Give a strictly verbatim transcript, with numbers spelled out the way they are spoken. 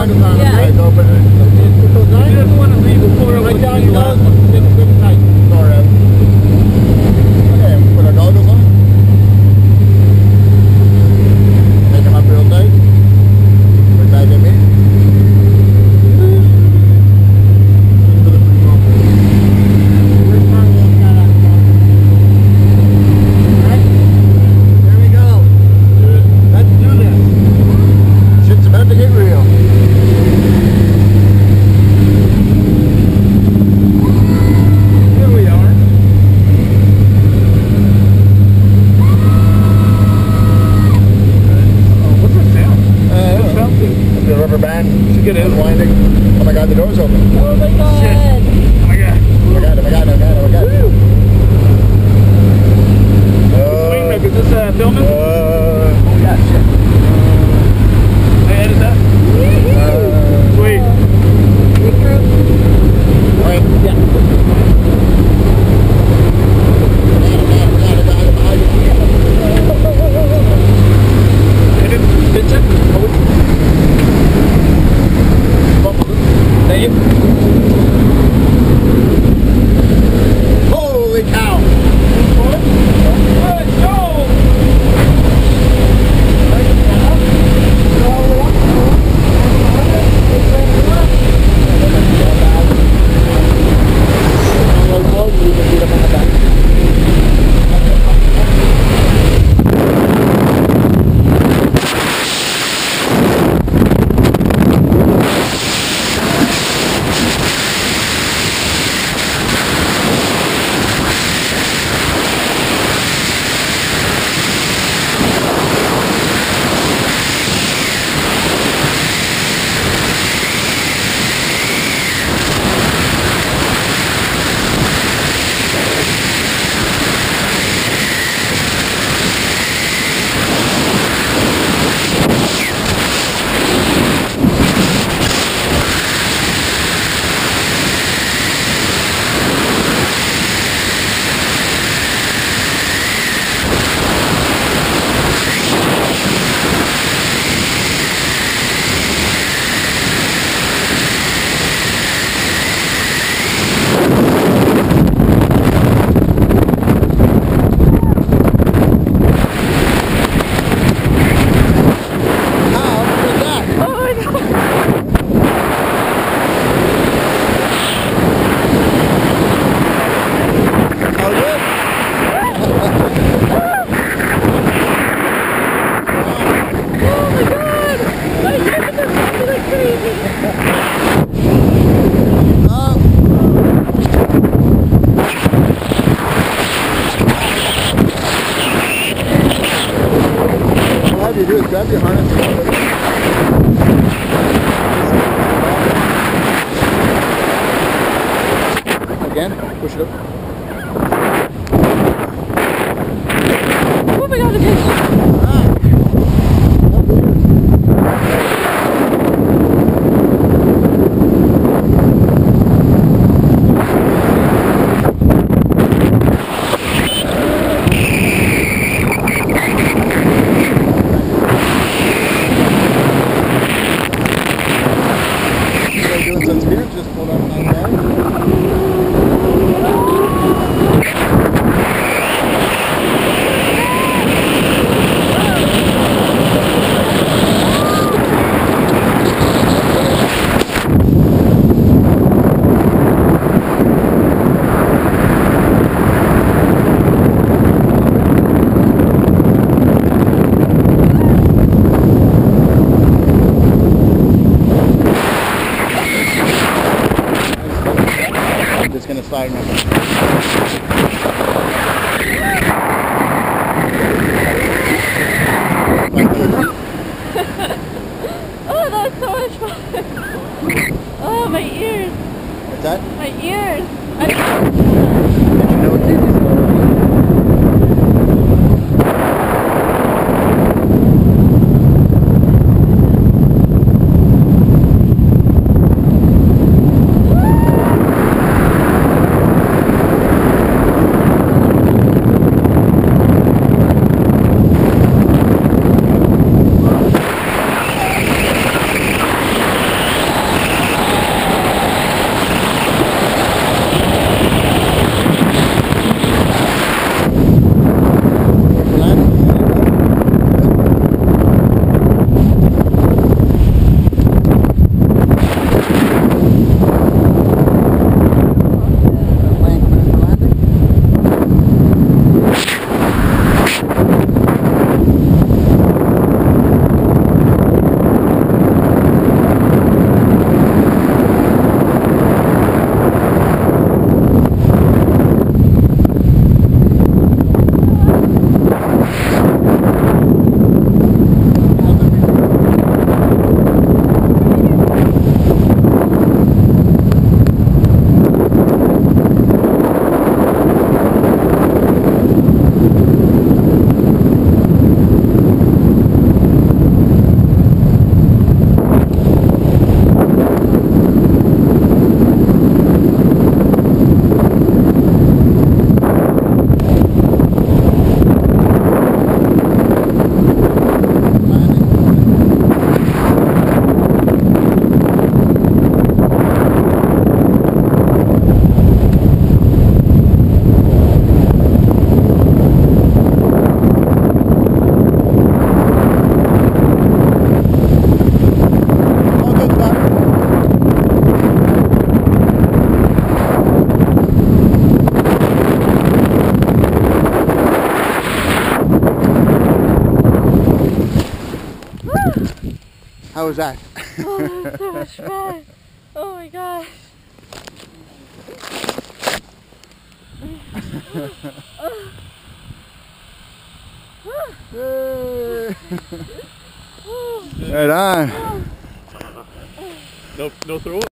goggles on. Yeah. Right, open it. Put those on. He doesn't want to leave before it Right was down the your last nose. one. Get good and tight. All right. Okay, put our goggles on. Make them up real tight. Right back at me. Oh my god, the door's open. Oh my god. Shit. Oh my god. Oh my god, oh my god, oh my god, oh my god. Uh, Wait a minute, is this uh, filming? Uh, Oh yeah, shit. Uh, I edit that? uh, Sweet. Alright. Edit, pitch it. Thank you. Holy cow! Let's go! You do is grab your harness. Again, push it up. Oh my god, the pitch. Ah. Doing some speed, just pull up on that. Just gonna slide now. Oh, that was so much fun. Oh, my ears. What's that? My ears. I Did you know it's easy? How was that? Oh, that was so much fun. Oh my gosh. Yay. Right on. No, no throw it.